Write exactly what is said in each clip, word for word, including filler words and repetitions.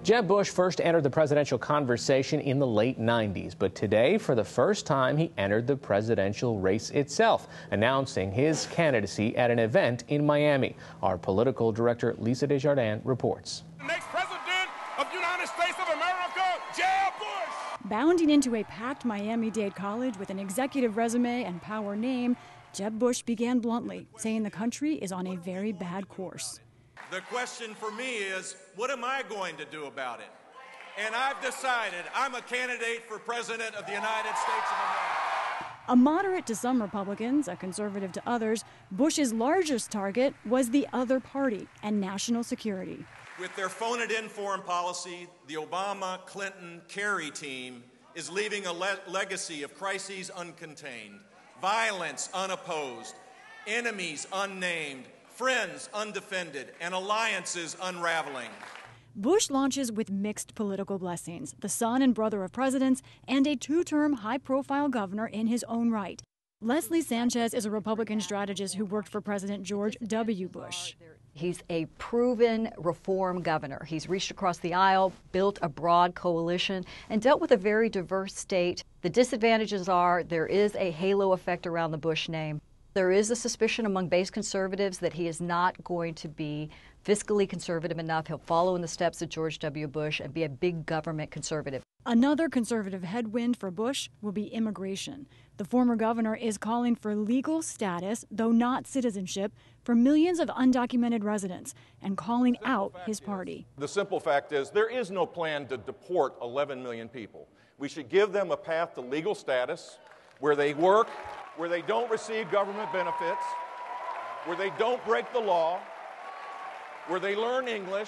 Jeb Bush first entered the presidential conversation in the late nineties, but today, for the first time, he entered the presidential race itself, announcing his candidacy at an event in Miami. Our political director, Lisa Desjardins, reports. The next president of the United States of America, Jeb Bush! Bounding into a packed Miami-Dade college with an executive resume and power name, Jeb Bush began bluntly, saying the country is on a very bad course. The question for me is, what am I going to do about it? And I've decided I'm a candidate for president of the United States of America. A moderate to some Republicans, a conservative to others, Bush's largest target was the other party and national security. With their phone-it-in foreign policy, the Obama, Clinton, Kerry team is leaving a le legacy of crises uncontained, violence unopposed, enemies unnamed, friends undefended, and alliances unraveling. Bush launches with mixed political blessings, the son and brother of presidents, and a two-term high-profile governor in his own right. Leslie Sanchez is a Republican strategist who worked for President George W. Bush. He's a proven reform governor. He's reached across the aisle, built a broad coalition, and dealt with a very diverse state. The disadvantages are there is a halo effect around the Bush name. There is a suspicion among base conservatives that he is not going to be fiscally conservative enough. He'll follow in the steps of George W. Bush and be a big government conservative. Another conservative headwind for Bush will be immigration. The former governor is calling for legal status, though not citizenship, for millions of undocumented residents and calling out his party. The simple fact is there is no plan to deport eleven million people. We should give them a path to legal status where they work, where they don't receive government benefits, where they don't break the law, where they learn English,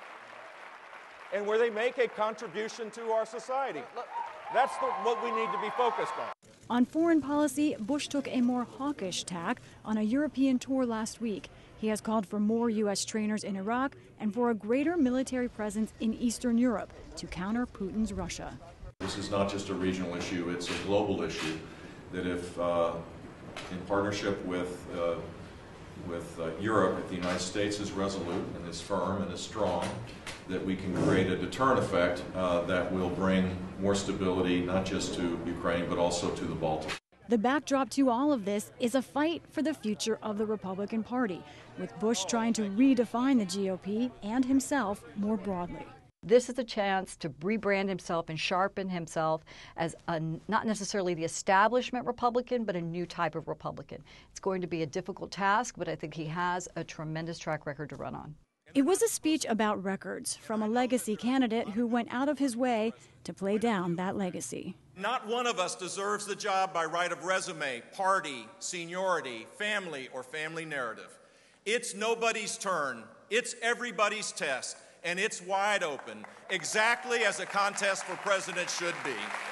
and where they make a contribution to our society. That's the, what we need to be focused on. On foreign policy, Bush took a more hawkish tack on a European tour last week. He has called for more U S trainers in Iraq and for a greater military presence in Eastern Europe to counter Putin's Russia. This is not just a regional issue, it's a global issue. That if, uh, in partnership with, uh, with uh, Europe, if the United States is resolute and is firm and is strong, that we can create a deterrent effect uh, that will bring more stability, not just to Ukraine, but also to the Baltic. The backdrop to all of this is a fight for the future of the Republican Party, with Bush trying to redefine the G O P and himself more broadly. This is a chance to rebrand himself and sharpen himself as a, not necessarily the establishment Republican, but a new type of Republican. It's going to be a difficult task, but I think he has a tremendous track record to run on. It was a speech about records from a legacy candidate who went out of his way to play down that legacy. Not one of us deserves the job by right of resume, party, seniority, family, or family narrative. It's nobody's turn. It's everybody's test. And it's wide open, exactly as a contest for president should be.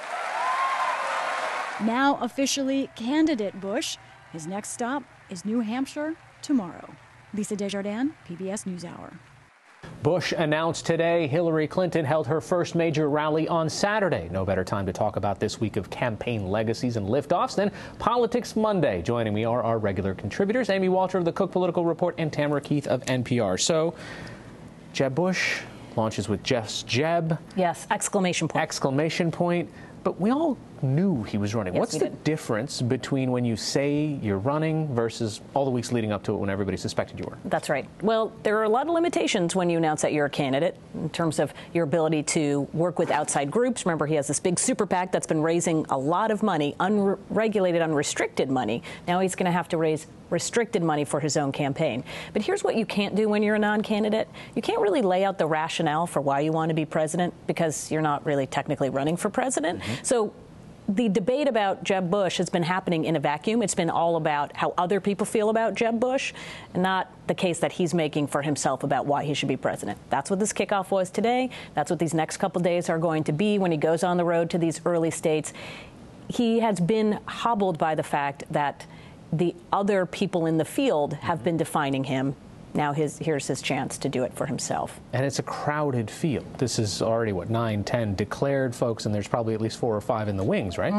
Now officially candidate Bush. His next stop is New Hampshire tomorrow. Lisa Desjardins, P B S NewsHour. Bush announced today Hillary Clinton held her first major rally on Saturday. No better time to talk about this week of campaign legacies and liftoffs than Politics Monday. Joining me are our regular contributors, Amy Walter of the Cook Political Report and Tamara Keith of N P R. So, Jeb Bush launches with just Jeb. Yes, exclamation point. Exclamation point. But we all knew he was running. Yes, What's the did. difference between when you say you're running versus all the weeks leading up to it when everybody suspected you were? That's right. Well, there are a lot of limitations when you announce that you're a candidate in terms of your ability to work with outside groups. Remember, he has this big super PAC that's been raising a lot of money, unregulated, unrestricted money. Now he's going to have to raise restricted money for his own campaign. But here's what you can't do when you're a non-candidate. You can't really lay out the rationale for why you want to be president because you're not really technically running for president. Mm-hmm. So the debate about Jeb Bush has been happening in a vacuum. It's been all about how other people feel about Jeb Bush, and not the case that he's making for himself about why he should be president. That's what this kickoff was today. That's what these next couple days are going to be when he goes on the road to these early states. He has been hobbled by the fact that the other people in the field have been defining him. Now his, here's his chance to do it for himself. And it's a crowded field. This is already, what, nine, ten declared folks, and there's probably at least four or five in the wings, right? Mm,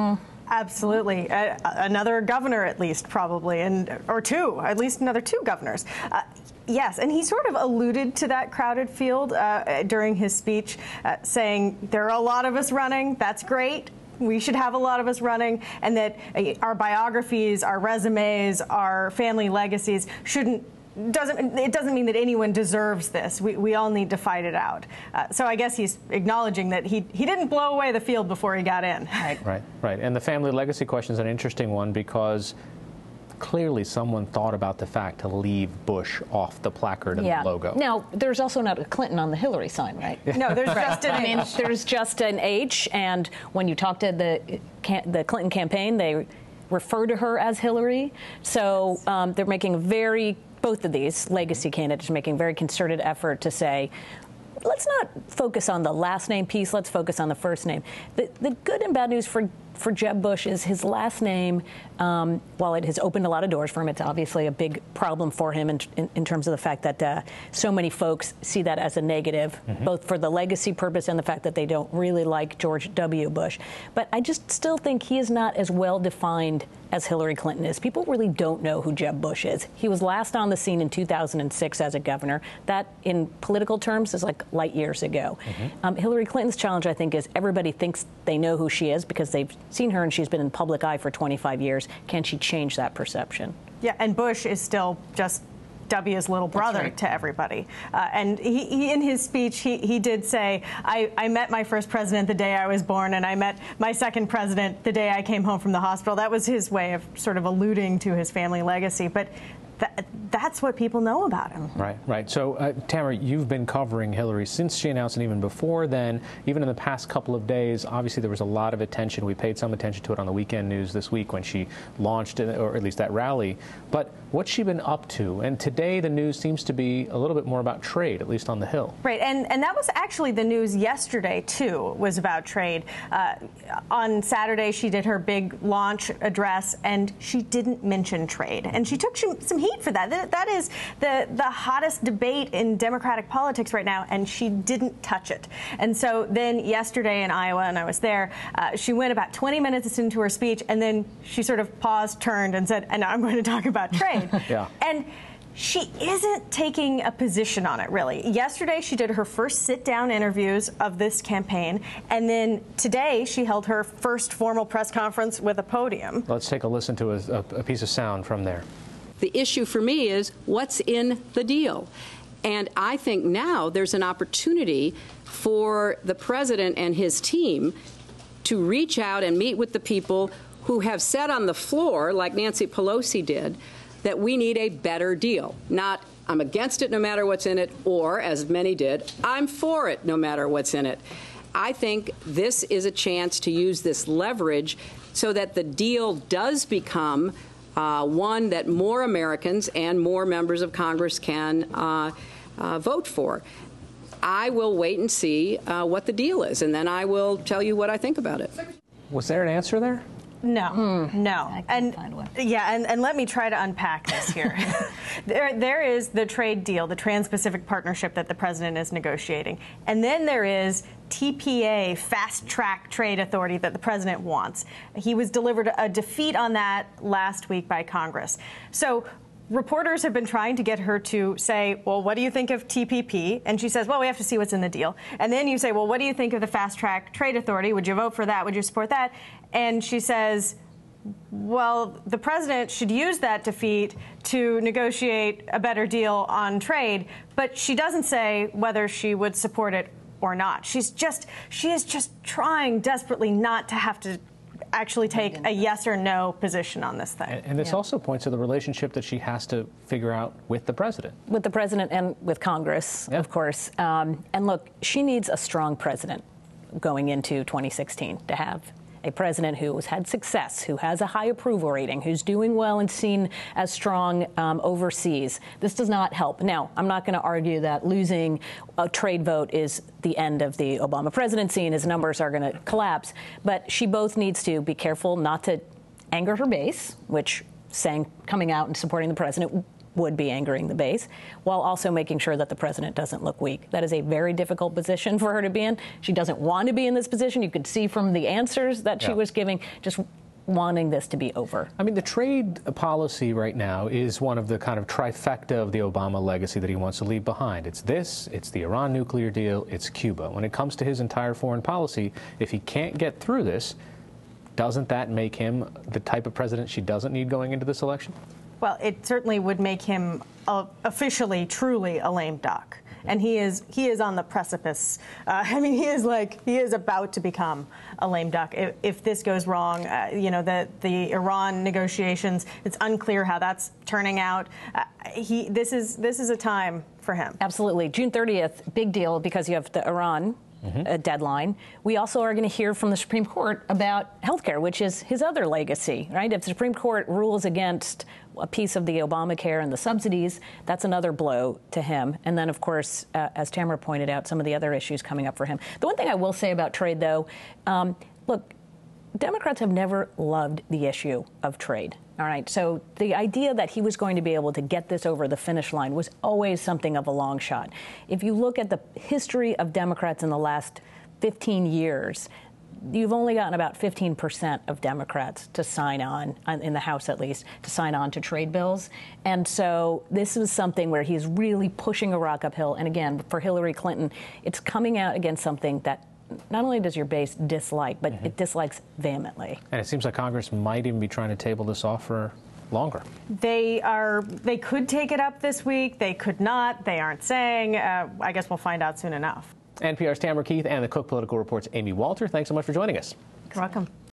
Absolutely. Uh, another governor, at least, probably, and or two, at least another two governors. Uh, Yes, and he sort of alluded to that crowded field uh, during his speech, uh, saying there are a lot of us running. That's great. We should have a lot of us running, and that uh, our biographies, our resumes, our family legacies shouldn't. Doesn't it doesn't mean that anyone deserves this. We we all need to fight it out. Uh, so I guess he's acknowledging that he he didn't blow away the field before he got in. Right, right, right. And the family legacy question is an interesting one because clearly someone thought about the fact to leave Bush off the placard and yeah. the logo. Now, there's also not a Clinton on the Hillary sign, right? No, there's just an I mean, H. there's just an H, and when you talk to the the Clinton campaign, they refer to her as Hillary. So um, they're making very, both of these legacy candidates are making a very concerted effort to say, let's not focus on the last name piece, let's focus on the first name. The, the good and bad news for for Jeb Bush is his last name, um, while it has opened a lot of doors for him, it's obviously a big problem for him in, in, in terms of the fact that uh, so many folks see that as a negative, mm-hmm. both for the legacy purpose and the fact that they don't really like George W. Bush. But I just still think he is not as well defined as Hillary Clinton is. People really don't know who Jeb Bush is. He was last on the scene in two thousand six as a governor. That, in political terms, is like light years ago. Mm-hmm. Um, Hillary Clinton's challenge, I think, is everybody thinks they know who she is because they've seen her and she's been in public eye for twenty-five years. Can she change that perception? Yeah, and Bush is still just W's little brother right. to everybody. Uh, and he, he, in his speech, he, he did say, I, I met my first president the day I was born, and I met my second president the day I came home from the hospital. That was his way of sort of alluding to his family legacy. But That, that's what people know about him. Right, right. So, uh, Tamara, you've been covering Hillary since she announced, and even before then, even in the past couple of days, obviously there was a lot of attention. We paid some attention to it on the weekend news this week when she launched, or at least that rally. But what's she been up to? And today the news seems to be a little bit more about trade, at least on the Hill. Right, and, and that was actually the news yesterday, too, was about trade. Uh, on Saturday, she did her big launch address, and she didn't mention trade. And she took some heat for that. That, that is the, the hottest debate in Democratic politics right now, and she didn't touch it. And so then yesterday in Iowa, and I was there, uh, she went about twenty minutes into her speech, and then she sort of paused, turned, and said, and now I'm going to talk about trade. Yeah. And she isn't taking a position on it, really. Yesterday, she did her first sit-down interviews of this campaign, and then today, she held her first formal press conference with a podium. Let's take a listen to a, a piece of sound from there. The issue for me is what's in the deal. And I think now there's an opportunity for the president and his team to reach out and meet with the people who have said on the floor, like Nancy Pelosi did, that we need a better deal. Not, I'm against it no matter what's in it, or, as many did, I'm for it no matter what's in it. I think this is a chance to use this leverage so that the deal does become Uh, one that more Americans and more members of Congress can uh, uh, vote for. I will wait and see uh, what the deal is, and then I will tell you what I think about it. Was there an answer there? No, mm. no. I and find one. Yeah, and, and let me try to unpack this here. there, there is the trade deal, the Trans-Pacific Partnership that the president is negotiating. And then there is T P A, fast-track trade authority that the president wants. He was delivered a defeat on that last week by Congress. So reporters have been trying to get her to say, well, what do you think of T P P? And she says, well, we have to see what's in the deal. And then you say, well, what do you think of the fast-track trade authority? Would you vote for that? Would you support that? And she says, well, the president should use that defeat to negotiate a better deal on trade. But she doesn't say whether she would support it or not. She's just, she is just trying desperately not to have to actually take a yes or no position on this thing. And, and this yeah. also points to the relationship that she has to figure out with the president. With the president and with Congress, yeah. of course. Um, and look, she needs a strong president going into twenty sixteen to have a president who has had success, who has a high approval rating, who's doing well and seen as strong um, overseas. This does not help. Now, I'm not going to argue that losing a trade vote is the end of the Obama presidency and his numbers are going to collapse. But she both needs to be careful not to anger her base, which saying coming out and supporting the president would be angering the base, while also making sure that the president doesn't look weak. That is a very difficult position for her to be in. She doesn't want to be in this position. You could see from the answers that she yeah. was giving, just wanting this to be over. I mean, the trade policy right now is one of the kind of trifecta of the Obama legacy that he wants to leave behind. It's this, it's the Iran nuclear deal, it's Cuba. When it comes to his entire foreign policy, if he can't get through this, doesn't that make him the type of president she doesn't need going into this election? Well, it certainly would make him uh, officially, truly a lame duck. And he is he is on the precipice. Uh, I mean, he is like he is about to become a lame duck. If, if this goes wrong, uh, you know, the the Iran negotiations, it's unclear how that's turning out. Uh, he this is this is a time for him. Absolutely. June thirtieth, big deal because you have the Iran Mm-hmm. a deadline. We also are going to hear from the Supreme Court about health care, which is his other legacy, right? If the Supreme Court rules against a piece of the Obamacare and the subsidies, that's another blow to him. And then, of course, uh, as Tamara pointed out, some of the other issues coming up for him. The one thing I will say about trade, though, um, look, Democrats have never loved the issue of trade. All right. So the idea that he was going to be able to get this over the finish line was always something of a long shot. If you look at the history of Democrats in the last fifteen years, you've only gotten about fifteen percent of Democrats to sign on, in the House at least, to sign on to trade bills. And so this is something where he's really pushing a rock uphill. And again, for Hillary Clinton, it's coming out against something that not only does your base dislike, but mm-hmm. it dislikes vehemently. And it seems like Congress might even be trying to table this off for longer. They are. They could take it up this week. They could not. They aren't saying. Uh, I guess we'll find out soon enough. N P R's Tamara Keith and the Cook Political Report's Amy Walter, thanks so much for joining us. You're welcome.